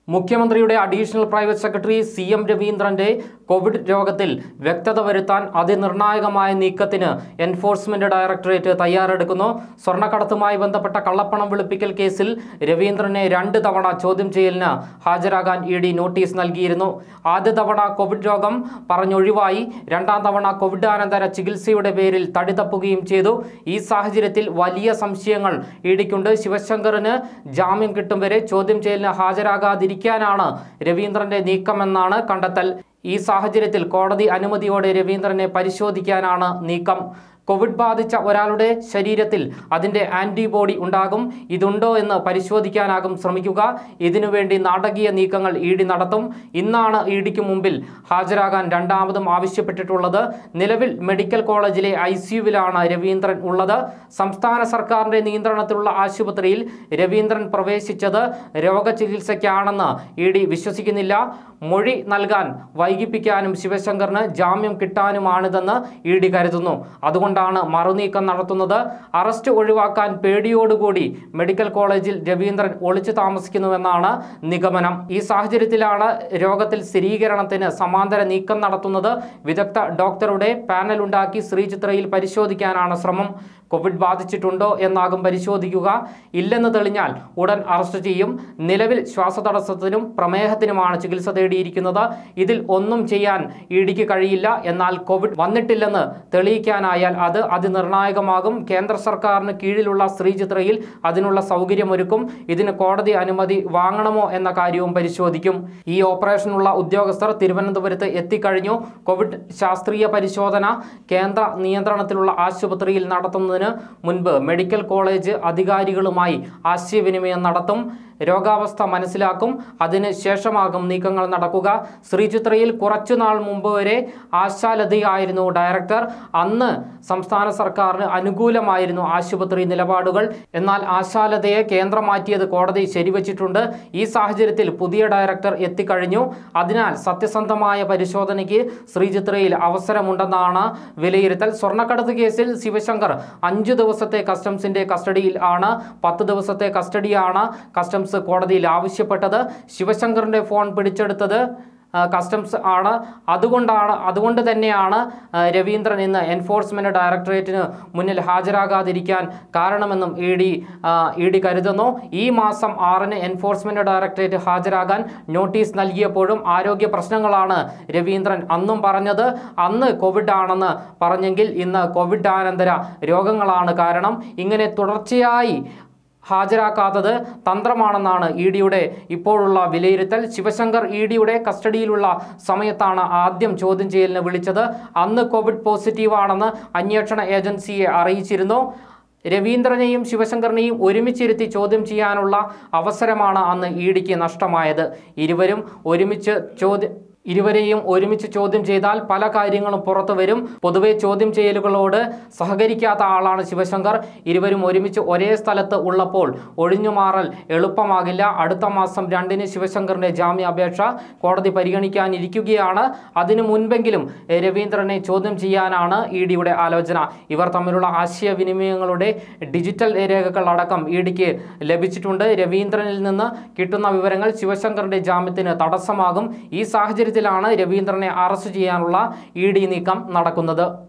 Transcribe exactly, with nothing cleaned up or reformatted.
മുഖ്യമന്ത്രിയുടെ additional private secretary C M രവീന്ദ്രന്റെ covid രോഗത്തിൽ വ്യക്തത വരുത്താൻ അതിനിർണായകമായ നീക്കത്തിന് എൻഫോഴ്സ്മെന്റ് ഡയറക്ടറേറ്റ് തയ്യാറെടുക്കുന്നു. സ്വർണ്ണക്കടത്തുമായി ബന്ധപ്പെട്ട കള്ളപ്പണം വെളുപ്പിക്കൽ കേസിൽ രവീന്ദ്രനെ രണ്ട് തവണ ചോദ്യം ചെയ്യലിന് ഹാജരാകാൻ ഇ ഡി നോട്ടീസ് നൽകിയിരുന്നു. ആദ്യ തവണ കോവിഡ് രോഗം പറഞ്ഞൊഴിവായി, രണ്ടാം തവണ കോവിഡാനന്തര ചികിത്സയുടെ പേരിൽ തടി തപ്പുകയും ചെയ്തു. ഈ സാഹചര്യത്തിൽ വലിയ സംശയങ്ങൾ ഇ ഡിക്കുണ്ട്. ശിവശങ്കറിന് ജാമ്യം കിട്ടും വരെ ചോദ്യം ചെയ്യലിന് ഹാജരാകാതിരിക്കാനാണ് രവീന്ദ്രന്റെ നീക്കമെന്നാണ് കണ്ടെത്തൽ. ഈ സാഹചര്യത്തിൽ കോടതി അനുമതിയോടെ രവീന്ദ്രനെ പരിശോധിക്കാനാണ് നീക്കം. കോവിഡ് ബാധിച്ച ഒരാളുടെ ശരീരത്തിൽ അതിൻ്റെ ആൻറ്റിബോഡി ഉണ്ടാകും. ഇതുണ്ടോ എന്ന് പരിശോധിക്കാനാകും ശ്രമിക്കുക. ഇതിനുവേണ്ടി നാടകീയ നീക്കങ്ങൾ ഇ ഡി നടത്തും. ഇന്നാണ് ഇ ഡിക്ക് മുമ്പിൽ ഹാജരാകാൻ രണ്ടാമതും ആവശ്യപ്പെട്ടിട്ടുള്ളത്. നിലവിൽ മെഡിക്കൽ കോളേജിലെ ഐ സിയുവിലാണ് രവീന്ദ്രൻ ഉള്ളത്. സംസ്ഥാന സർക്കാരിൻ്റെ നിയന്ത്രണത്തിലുള്ള ആശുപത്രിയിൽ രവീന്ദ്രൻ പ്രവേശിച്ചത് രോഗചികിത്സയ്ക്കാണെന്ന് ഇ ഡി വിശ്വസിക്കുന്നില്ല. മൊഴി നൽകാൻ വൈകിപ്പിക്കാനും ശിവശങ്കറിന് ജാമ്യം കിട്ടാനുമാണിതെന്ന് ഇ ഡി കരുതുന്നു. അതുകൊണ്ട് മറുനീക്കം നടത്തുന്നത്. അറസ്റ്റ് ഒഴിവാക്കാൻ പേടിയോടുകൂടി മെഡിക്കൽ കോളേജിൽ രവീന്ദ്രൻ ഒളിച്ചു താമസിക്കുന്നുവെന്നാണ് നിഗമനം. ഈ സാഹചര്യത്തിലാണ് രോഗത്തിൽ സ്ഥിരീകരണത്തിന് സമാന്തര നീക്കം നടത്തുന്നത്. വിദഗ്ധ ഡോക്ടറുടെ പാനൽ ഉണ്ടാക്കി ശ്രീചിത്രയിൽ പരിശോധിക്കാനാണ് ശ്രമം. കോവിഡ് ബാധിച്ചിട്ടുണ്ടോ എന്നാകും പരിശോധിക്കുക. ഇല്ലെന്ന് തെളിഞ്ഞാൽ ഉടൻ അറസ്റ്റ് ചെയ്യും. നിലവിൽ ശ്വാസതടസ്സത്തിനും പ്രമേഹത്തിനുമാണ് ചികിത്സ തേടിയിരിക്കുന്നത്. ഇതിൽ ഒന്നും ചെയ്യാൻ ഇ ഡിക്ക് കഴിയില്ല. എന്നാൽ കോവിഡ് വന്നിട്ടില്ലെന്ന് തെളിയിക്കാനായാൽ അത് അതിനിർണായകമാകും. കേന്ദ്ര സർക്കാരിന് കീഴിലുള്ള ശ്രീചിത്രയിൽ അതിനുള്ള സൗകര്യമൊരുക്കും. ഇതിന് കോടതി അനുമതി വാങ്ങണമോ എന്ന കാര്യവും പരിശോധിക്കും. ഈ ഓപ്പറേഷനുള്ള ഉദ്യോഗസ്ഥർ തിരുവനന്തപുരത്ത് എത്തിക്കഴിഞ്ഞു. കോവിഡ് ശാസ്ത്രീയ പരിശോധന കേന്ദ്ര നിയന്ത്രണത്തിലുള്ള ആശുപത്രിയിൽ നടത്തുന്നതിന് മുൻപ് മെഡിക്കൽ കോളേജ് അധികാരികളുമായി ആശയവിനിമയം നടത്തും. രോഗാവസ്ഥ മനസ്സിലാക്കും. അതിന് ശേഷമാകും നീക്കങ്ങൾ നടക്കുക. ശ്രീചിത്രയിൽ കുറച്ചുനാൾ മുമ്പ് വരെ ആശാലതയായിരുന്നു ഡയറക്ടർ. അന്ന് സംസ്ഥാന സർക്കാരിന് അനുകൂലമായിരുന്നു ആശുപത്രി നിലപാടുകൾ. എന്നാൽ ആശാലതയെ കേന്ദ്രം മാറ്റിയത് കോടതി ശരിവച്ചിട്ടുണ്ട്. ഈ സാഹചര്യത്തിൽ പുതിയ ഡയറക്ടർ എത്തിക്കഴിഞ്ഞു. അതിനാൽ സത്യസന്ധമായ പരിശോധനയ്ക്ക് ശ്രീചിത്രയിൽ അവസരമുണ്ടെന്നാണ് വിലയിരുത്തൽ. സ്വർണ്ണക്കടത്ത് കേസിൽ ശിവശങ്കർ അഞ്ചു ദിവസത്തെ കസ്റ്റംസിന്റെ കസ്റ്റഡിയിൽ ആണ്. പത്ത് ദിവസത്തെ കസ്റ്റഡിയാണ് കസ്റ്റംസ് കോടതിയിൽ ആവശ്യപ്പെട്ടത്. ശിവശങ്കറിന്റെ ഫോൺ പിടിച്ചെടുത്തത് കസ്റ്റംസ് ആണ്. അതുകൊണ്ടാണ് അതുകൊണ്ട് തന്നെയാണ് രവീന്ദ്രൻ ഇന്ന് എൻഫോഴ്സ്മെന്റ് ഡയറക്ടറേറ്റിന് മുന്നിൽ ഹാജരാകാതിരിക്കാൻ കാരണമെന്നും ഇ ഡി ഇ ഡി കരുതുന്നു. ഈ മാസം ആറിന് എൻഫോഴ്സ്മെന്റ് ഡയറക്ടറേറ്റ് ഹാജരാകാൻ നോട്ടീസ് നൽകിയപ്പോഴും ആരോഗ്യ പ്രശ്നങ്ങളാണ് രവീന്ദ്രൻ അന്നും പറഞ്ഞത്. അന്ന് കോവിഡ് ആണെന്ന് പറഞ്ഞെങ്കിൽ ഇന്ന് കോവിഡാനന്തര രോഗങ്ങളാണ് കാരണം. ഇങ്ങനെ തുടർച്ചയായി ഹാജരാക്കാത്തത് തന്ത്രമാണെന്നാണ് ഇ ഡിയുടെ ഇപ്പോഴുള്ള വിലയിരുത്തൽ. ശിവശങ്കർ ഇ ഡിയുടെ കസ്റ്റഡിയിലുള്ള സമയത്താണ് ആദ്യം ചോദ്യം ചെയ്യലിന് വിളിച്ചത്. അന്ന് കോവിഡ് പോസിറ്റീവാണെന്ന് അന്വേഷണ ഏജൻസിയെ അറിയിച്ചിരുന്നു. രവീന്ദ്രനെയും ശിവശങ്കറിനെയും ഒരുമിച്ചിരുത്തി ചോദ്യം ചെയ്യാനുള്ള അവസരമാണ് അന്ന് ഇ ഡിക്ക് നഷ്ടമായത്. ഇരുവരും ഒരുമിച്ച് ചോദ്യം ഇരുവരെയും ഒരുമിച്ച് ചോദ്യം ചെയ്താൽ പല കാര്യങ്ങളും പുറത്തു വരും. പൊതുവെ ചോദ്യം ചെയ്യലുകളോട് സഹകരിക്കാത്ത ആളാണ് ശിവശങ്കർ. ഇരുവരും ഒരുമിച്ച് ഒരേ സ്ഥലത്ത് ഉള്ളപ്പോൾ ഒഴിഞ്ഞുമാറൽ എളുപ്പമാകില്ല. അടുത്ത മാസം രണ്ടിന് ശിവശങ്കറിന്റെ ജാമ്യാപേക്ഷ കോടതി പരിഗണിക്കാനിരിക്കുകയാണ്. അതിനു മുൻപെങ്കിലും രവീന്ദ്രനെ ചോദ്യം ചെയ്യാനാണ് ഇ ഡിയുടെ ആലോചന. ഇവർ തമ്മിലുള്ള ആശയവിനിമയങ്ങളുടെ ഡിജിറ്റൽ രേഖകൾ അടക്കം ഇ ഡിക്ക് ലഭിച്ചിട്ടുണ്ട്. രവീന്ദ്രനിൽ നിന്ന് കിട്ടുന്ന വിവരങ്ങൾ ശിവശങ്കറിന്റെ ജാമ്യത്തിന് തടസ്സമാകും. ഈ സാഹചര്യത്തിൽ ാണ് രവീന്ദ്രനെ അറസ്റ്റ് ചെയ്യാനുള്ള ഇ ഡി നീക്കം നടക്കുന്നത്.